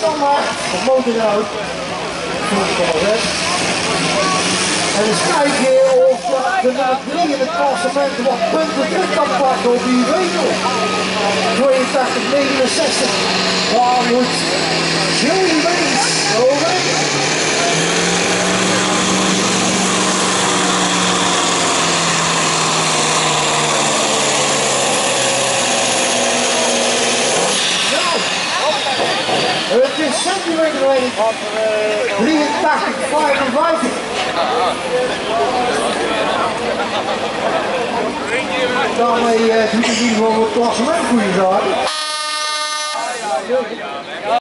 standaard op motorhout. En eens kijken of de nummer 3 in het klassement wat punten terug kan pakken op die Renault. 82-69. Waar moet Joey Wings over? Het is centimeter alleen. 83, 55. Daarmee doet het in ieder geval het klassement goede zaak.